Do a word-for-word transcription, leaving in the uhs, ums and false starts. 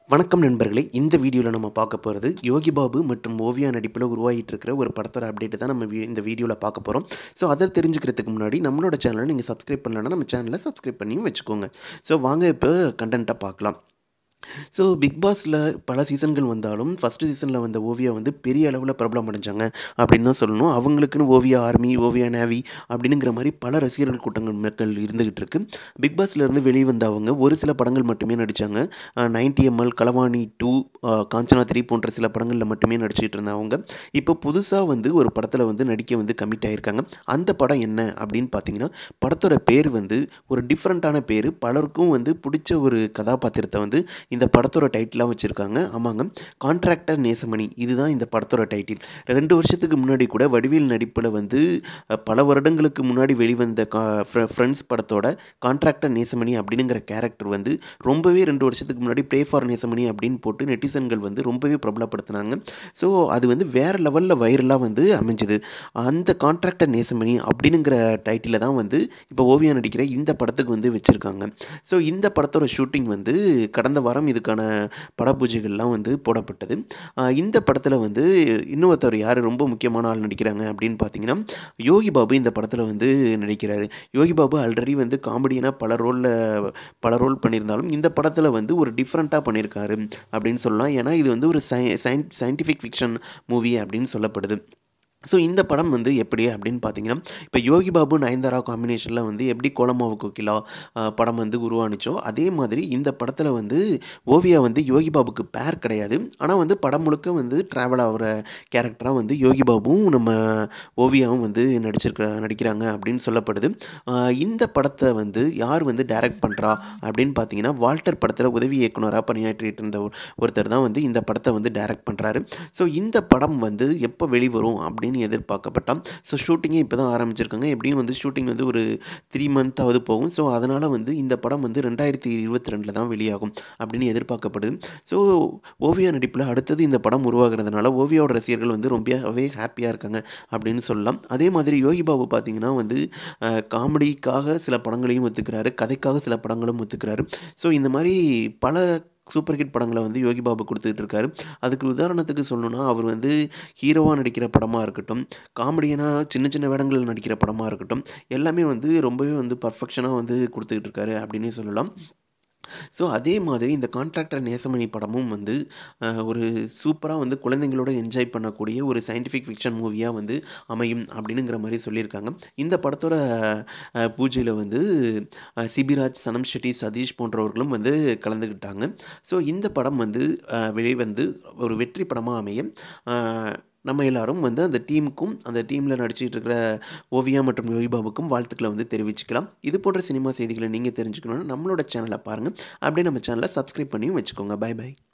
வணக்கம் நண்பர்களே, இந்த வீடியோவில் நம்ம பார்க்க போகிறது யோகிபாபு மற்றும் ஓவியா நடிப்பில் உருவாகிட்டு இருக்கிற ஒரு படத்தோட அப்டேட் தான் நம்ம இந்த வீடியோவில் பார்க்க போகிறோம். ஸோ அதை தெரிஞ்சுக்கிறதுக்கு முன்னாடி நம்மளோட சேனலை நீங்கள் சப்ஸ்கிரைப் பண்ணலன்னா நம்ம சேனலை சப்ஸ்கிரைப் பண்ணியும் வச்சுக்கோங்க. ஸோ வாங்க இப்போ கண்டென்ட்டாக பார்க்கலாம். ஸோ பிக் பாஸில் பல சீசன்கள் வந்தாலும் ஃபஸ்ட்டு சீசனில் வந்த ஓவியா வந்து பெரிய அளவில் பிரபலம் அடைஞ்சாங்க அப்படின்னு தான் சொல்லணும். அவங்களுக்குன்னு ஓவியா ஆர்மி, ஓவியா நேவி அப்படிங்கிற மாதிரி பல ரசிகர்கள் கூட்டங்கள் மக்கள் இருந்துகிட்டு இருக்கு. பிக் பாஸ்லேருந்து வெளியே வந்த அவங்க ஒரு சில படங்கள் மட்டுமே நடித்தாங்க. Ninety ML, Kalavani two, Kanchana three போன்ற சில படங்களில் மட்டுமே நடிச்சிட்டு இருந்தவங்க இப்போ புதுசாக வந்து ஒரு படத்தில் வந்து நடிக்க வந்து கமிட் ஆகியிருக்காங்க. அந்த படம் என்ன அப்படின்னு பார்த்தீங்கன்னா, படத்தோட பேர் வந்து ஒரு டிஃப்ரெண்ட்டான பேர், பலருக்கும் வந்து பிடிச்ச ஒரு கதாபாத்திரத்தை வந்து இந்த படத்தோட டைட்டிலாக வச்சுருக்காங்க. ஆமாங்க, கான்ட்ராக்டர் நேசமணி, இதுதான் இந்த படத்தோட டைட்டில். ரெண்டு வருஷத்துக்கு முன்னாடி கூட வடிவேல் நடிப்பில் வந்து பல வருடங்களுக்கு முன்னாடி வெளிவந்த கா ஃப்ரெண்ட்ஸ் படத்தோட கான்ட்ராக்டர் நேசமணி அப்படிங்கிற கேரக்டர் வந்து ரொம்பவே ரெண்டு வருஷத்துக்கு முன்னாடி ப்ளே ஃபார் நேசமணி அப்படின்னு போட்டு நெட்டிசன்கள் வந்து ரொம்பவே பிரபலப்படுத்தினாங்க. ஸோ அது வந்து வேறு லெவலில் வைரலாக வந்து அமைஞ்சுது. அந்த கான்ட்ராக்டர் நேசமணி அப்படிங்கிற டைட்டில் தான் வந்து இப்போ ஓவியா நடிக்கிற இந்த படத்துக்கு வந்து வச்சுருக்காங்க. ஸோ இந்த படத்தோட ஷூட்டிங் வந்து கடந்த வாரம் இதுக்கான படப்பூஜைகள்லாம் வந்து போடப்பட்டது. இந்த படத்தில் வந்து இன்னொருத்தர் யார் ரொம்ப முக்கியமான ஆள் நடிக்கிறாங்க அப்படின்னு பார்த்தீங்கன்னா, யோகிபாபு இந்த படத்தில் வந்து நடிக்கிறாரு. யோகிபாபு ஆல்ரெடி வந்து காமெடியனாக பல ரோலில் பல ரோல் பண்ணியிருந்தாலும் இந்த படத்தில் வந்து ஒரு டிஃப்ரெண்ட்டாக பண்ணியிருக்காரு அப்படின்னு சொல்லலாம். ஏன்னா இது வந்து ஒரு சை சயின்டிஃபிக் ஃபிக்ஷன் மூவி அப்படின்னு சொல்லப்படுது. ஸோ இந்த படம் வந்து எப்படி அப்படின்னு பார்த்தீங்கன்னா, இப்போ யோகிபாபு நயன்தாரா காம்பினேஷனில் வந்து எப்படி கோலமாவு கோகிலா படம் வந்து உருவானுச்சோ அதே மாதிரி இந்த படத்தில் வந்து ஓவியா வந்து யோகிபாபுக்கு பேர் கிடையாது. ஆனால் வந்து படம் முழுக்க வந்து ட்ராவல் ஆகிற கேரக்டராக வந்து யோகிபாபுவும் நம்ம ஓவியாவும் வந்து நடிச்சிருக்க நடிக்கிறாங்க அப்படின்னு சொல்லப்படுது. இந்த படத்தை வந்து யார் வந்து டைரக்ட் பண்ணுறா அப்படின்னு பார்த்தீங்கன்னா, வால்டர் படத்தில் உதவி இயக்குனராக பணியாற்றிட்டு இருந்த ஒருத்தர் தான் வந்து இந்த படத்தை வந்து டைரக்ட் பண்ணுறாரு. ஸோ இந்த படம் வந்து எப்போ வெளிவரும் அப்படின்னு எதிர்பார்க்கப்பட்டால், ஸோ ஷூட்டிங்கே இப்போ தான் ஆரம்பிச்சிருக்காங்க. எப்படியும் வந்து ஷூட்டிங் வந்து ஒரு த்ரீ மந்த்தாவது போகும். ஸோ அதனால் வந்து இந்த படம் வந்து ரெண்டாயிரத்தி இருபத்தி ரெண்டில் தான் வெளியாகும் அப்படின்னு எதிர்பார்க்கப்படுது. ஸோ ஓவியா நடிப்பில் அடுத்தது இந்த படம் உருவாகிறதுனால ஓவியாவோட ரசிகர்கள் வந்து ரொம்பவே ஹாப்பியாக இருக்காங்க அப்படின்னு சொல்லலாம். அதே மாதிரி யோகிபாபு பார்த்திங்கன்னா வந்து காமெடிக்காக சில படங்களையும் ஒத்துக்கிறாரு, கதைக்காக சில படங்களும் ஒத்துக்கிறாரு. ஸோ இந்த மாதிரி பல சூப்பர் ஹிட் படங்களை வந்து யோகிபாபு கொடுத்துட்டு இருக்காரு. அதுக்கு உதாரணத்துக்கு சொல்லணும்னா, அவர் வந்து ஹீரோவாக நடிக்கிற படமாக இருக்கட்டும், காமெடியனாக சின்ன சின்ன வேடங்களில் நடிக்கிற படமாக இருக்கட்டும், எல்லாமே வந்து ரொம்பவே வந்து பர்ஃபெக்ஷனாக வந்து கொடுத்துக்கிட்டு இருக்காரு அப்படின்னே சொல்லலாம். ஸோ அதே மாதிரி இந்த கான்ட்ராக்டர் நேசமணி படமும் வந்து ஒரு சூப்பராக வந்து குழந்தைங்களோட என்ஜாய் பண்ணக்கூடிய ஒரு சயின்டிஃபிக் ஃபிக்ஷன் மூவியாக வந்து அமையும் அப்படிங்கிற மாதிரி சொல்லியிருக்காங்க. இந்த படத்தோட பூஜையில் வந்து சிபிராஜ், சனம் ஷெட்டி, சதீஷ் போன்றவர்களும் வந்து கலந்துக்கிட்டாங்க. ஸோ இந்த படம் வந்து வெளிவந்து ஒரு வெற்றி படமாக அமைய நம்ம எல்லாரும் வந்து அந்த டீமுக்கும் அந்த டீமில் நடிச்சிட்டு இருக்கிற ஓவியா மற்றும் யோகிபாபுக்கும் வாழ்த்துக்களை வந்து தெரிவிச்சுக்கலாம். இது போன்ற சினிமா செய்திகளை நீங்கள் தெரிஞ்சுக்கணுன்னா நம்மளோட சேனலை பாருங்கள். அப்படியே நம்ம சேனலை சப்ஸ்கிரைப் பண்ணியும் வச்சுக்கோங்க. Bye by.